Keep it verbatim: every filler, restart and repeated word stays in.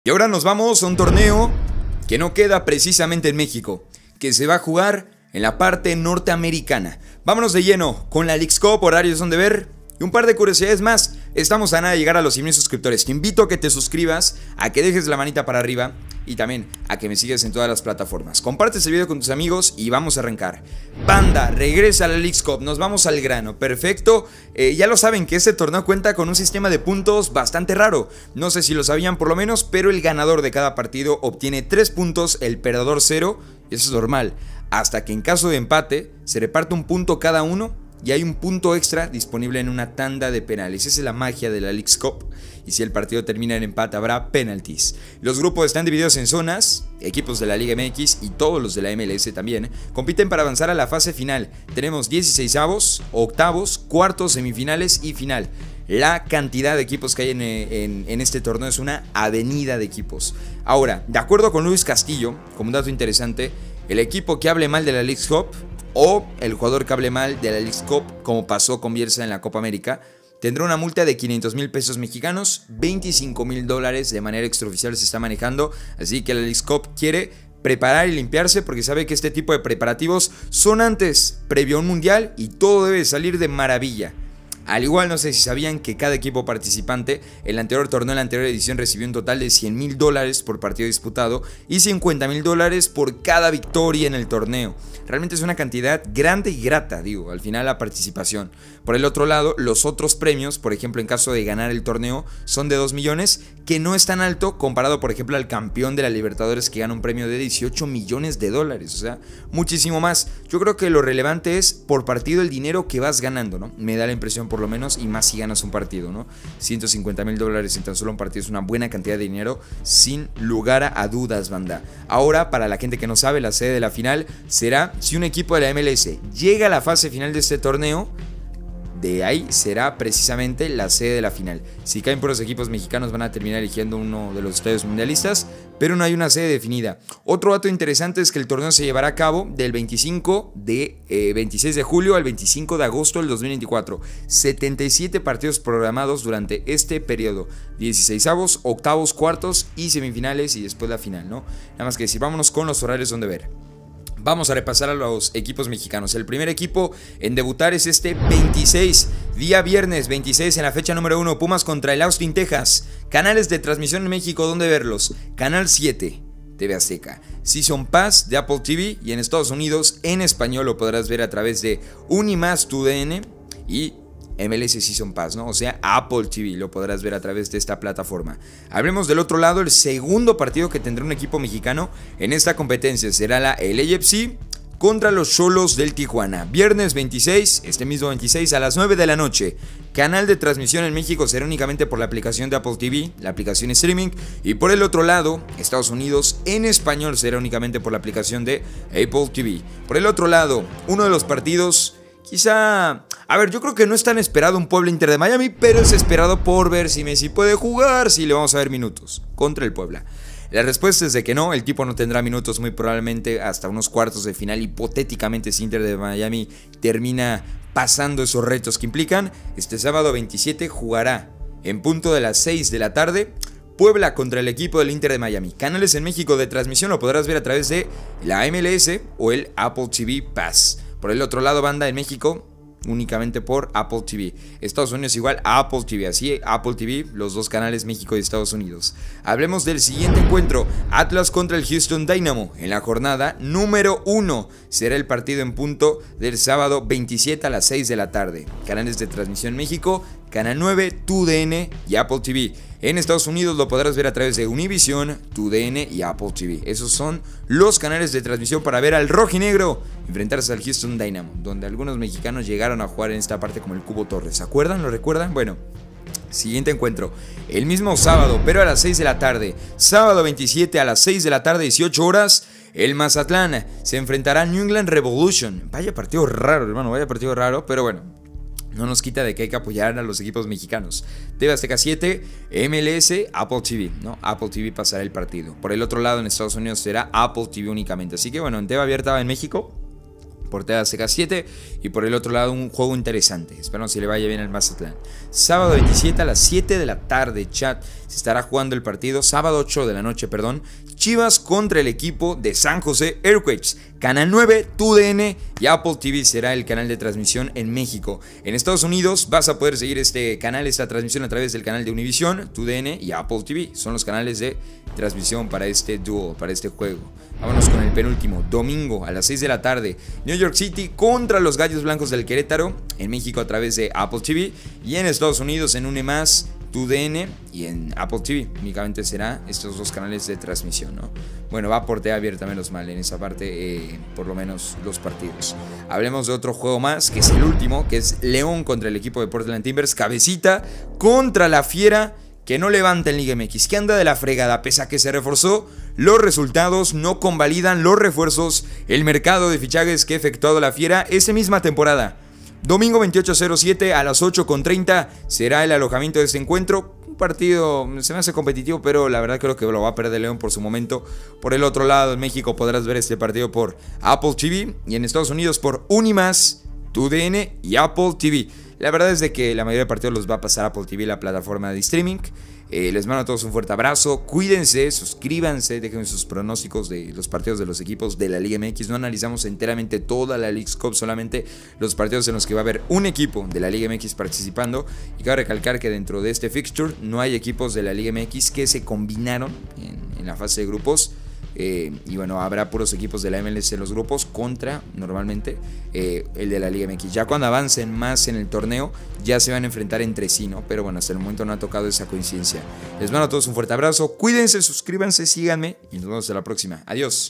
Y ahora nos vamos a un torneo que no queda precisamente en México, que se va a jugar en la parte norteamericana. Vámonos de lleno con la Leagues Cup, horarios donde ver y un par de curiosidades más. Estamos a nada de llegar a los cien mil suscriptores. Te invito a que te suscribas, a que dejes la manita para arriba y también a que me sigas en todas las plataformas. Comparte este video con tus amigos y vamos a arrancar. Banda, regresa a la Leagues Cup, nos vamos al grano, perfecto. eh, Ya lo saben que este torneo cuenta con un sistema de puntos bastante raro. No sé si lo sabían por lo menos, pero el ganador de cada partido obtiene tres puntos, el perdedor cero, y eso es normal. Hasta que en caso de empate se reparte un punto cada uno y hay un punto extra disponible en una tanda de penales. Esa es la magia de la Leagues Cup. Y si el partido termina en empate habrá penalties. Los grupos están divididos en zonas. Equipos de la Liga M X y todos los de la M L S también compiten para avanzar a la fase final. Tenemos dieciseisavos, octavos, cuartos, semifinales y final. La cantidad de equipos que hay en, en, en este torneo es una avenida de equipos. Ahora, de acuerdo con Luis Castillo, como un dato interesante, el equipo que hable mal de la Leagues Cup o el jugador que hable mal de la Leagues Cup, como pasó con Bielsa en la Copa América, tendrá una multa de quinientos mil pesos mexicanos, veinticinco mil dólares de manera extraoficial se está manejando. Así que la Leagues Cup quiere preparar y limpiarse porque sabe que este tipo de preparativos son antes, previo a un mundial, y todo debe salir de maravilla. Al igual, no sé si sabían que cada equipo participante, el anterior torneo, en la anterior edición, recibió un total de cien mil dólares por partido disputado y cincuenta mil dólares por cada victoria en el torneo. Realmente es una cantidad grande y grata, digo, al final la participación. Por el otro lado, los otros premios, por ejemplo, en caso de ganar el torneo, son de dos millones, que no es tan alto comparado, por ejemplo, al campeón de la Libertadores que gana un premio de dieciocho millones de dólares, o sea, muchísimo más. Yo creo que lo relevante es por partido el dinero que vas ganando, ¿no? Me da la impresión por lo menos, y más si ganas un partido, ¿no? ciento cincuenta mil dólares en tan solo un partido es una buena cantidad de dinero, sin lugar a dudas, banda. Ahora, para la gente que no sabe, la sede de la final será si un equipo de la M L S llega a la fase final de este torneo. De ahí será precisamente la sede de la final. Si caen por los equipos mexicanos van a terminar eligiendo uno de los estadios mundialistas, pero no hay una sede definida. Otro dato interesante es que el torneo se llevará a cabo del veinticinco de, eh, veintiséis de julio al veinticinco de agosto del dos mil veinticuatro. setenta y siete partidos programados durante este periodo. dieciseisavos, octavos, cuartos y semifinales y después la final, ¿no? Nada más que decir, vámonos con los horarios donde ver. Vamos a repasar a los equipos mexicanos. El primer equipo en debutar es este veintiséis, día viernes veintiséis en la fecha número uno, Pumas contra el Austin, Texas. Canales de transmisión en México, ¿dónde verlos? Canal siete, T V Azteca. Season Pass de Apple T V y en Estados Unidos en español lo podrás ver a través de Unimas, Tu D N y M L S Season Pass, ¿no? O sea, Apple T V lo podrás ver a través de esta plataforma. Hablemos del otro lado, el segundo partido que tendrá un equipo mexicano en esta competencia será la L A F C contra los Xolos del Tijuana. Viernes veintiséis, este mismo veintiséis a las nueve de la noche. Canal de transmisión en México será únicamente por la aplicación de Apple T V, la aplicación streaming. Y por el otro lado, Estados Unidos en español será únicamente por la aplicación de Apple T V. Por el otro lado, uno de los partidos... Quizá, a ver, yo creo que no es tan esperado un Puebla Inter de Miami, pero es esperado por ver si Messi puede jugar, si le vamos a ver minutos contra el Puebla. La respuesta es de que no, el tipo no tendrá minutos muy probablemente hasta unos cuartos de final, hipotéticamente si Inter de Miami termina pasando esos retos que implican. Este sábado veintisiete jugará en punto de las seis de la tarde. Puebla contra el equipo del Inter de Miami. Canales en México de transmisión lo podrás ver a través de la M L S o el Apple T V Pass. Por el otro lado, banda, en México únicamente por Apple T V. Estados Unidos igual a Apple T V. Así, Apple T V, los dos canales México y Estados Unidos. Hablemos del siguiente encuentro. Atlas contra el Houston Dynamo. En la jornada número uno será el partido en punto del sábado veintisiete a las seis de la tarde. Canales de transmisión México, Canal nueve, Tu D N y Apple T V. En Estados Unidos lo podrás ver a través de Univision, Tu D N y Apple T V. Esos son los canales de transmisión para ver al rojinegro enfrentarse al Houston Dynamo, donde algunos mexicanos llegaron a jugar en esta parte como el Cubo Torres. ¿Se acuerdan? ¿Lo recuerdan? Bueno, siguiente encuentro. El mismo sábado, pero a las seis de la tarde. Sábado veintisiete a las seis de la tarde, dieciocho horas. El Mazatlán se enfrentará a New England Revolution. Vaya partido raro, hermano, vaya partido raro, pero bueno. No nos quita de que hay que apoyar a los equipos mexicanos. T V Azteca siete, M L S, Apple T V, ¿no? Apple T V pasará el partido. Por el otro lado, en Estados Unidos será Apple T V únicamente. Así que bueno, en T V abierta en México por T V Azteca siete. Y por el otro lado un juego interesante, esperamos que le vaya bien al Mazatlán. Sábado veintisiete a las siete de la tarde, chat, se estará jugando el partido. Sábado ocho de la noche, perdón, Chivas contra el equipo de San José Earthquakes. Canal nueve, T D N y Apple T V será el canal de transmisión en México. En Estados Unidos vas a poder seguir este canal, esta transmisión a través del canal de Univision, T D N y Apple T V. Son los canales de transmisión para este dúo, para este juego. Vámonos con el penúltimo, domingo a las seis de la tarde, New York City contra los Gallos Blancos del Querétaro, en México a través de Apple T V y en Estados Unidos en Unemas, T D N y en Apple T V. Únicamente será estos dos canales de transmisión, ¿no? Bueno, va por T V abierta menos mal en esa parte, eh, por lo menos los partidos. Hablemos de otro juego más, que es el último, que es León contra el equipo de Portland Timbers, cabecita contra la Fiera, que no levanta en Liga M X, que anda de la fregada, pese a que se reforzó. Los resultados no convalidan los refuerzos, el mercado de fichajes que ha efectuado la Fiera esa misma temporada. Domingo veintiocho cero siete a las ocho con treinta será el alojamiento de este encuentro. Un partido se me hace competitivo, pero la verdad creo que lo va a perder León por su momento. Por el otro lado, en México podrás ver este partido por Apple T V y en Estados Unidos por Unimas, T D N y Apple T V. La verdad es de que la mayoría de partidos los va a pasar a Apple T V, la plataforma de streaming. Eh, les mando a todos un fuerte abrazo, cuídense, suscríbanse, dejen sus pronósticos de los partidos de los equipos de la Liga M X. No analizamos enteramente toda la Leagues Cup, solamente los partidos en los que va a haber un equipo de la Liga M X participando. Y cabe recalcar que dentro de este fixture no hay equipos de la Liga M X que se combinaron en, en la fase de grupos. Eh, y bueno, habrá puros equipos de la M L S en los grupos contra, normalmente, eh, el de la Liga M X. Ya cuando avancen más en el torneo, ya se van a enfrentar entre sí, ¿no? Pero bueno, hasta el momento no ha tocado esa coincidencia. Les mando a todos un fuerte abrazo, cuídense, suscríbanse, síganme y nos vemos hasta la próxima. Adiós.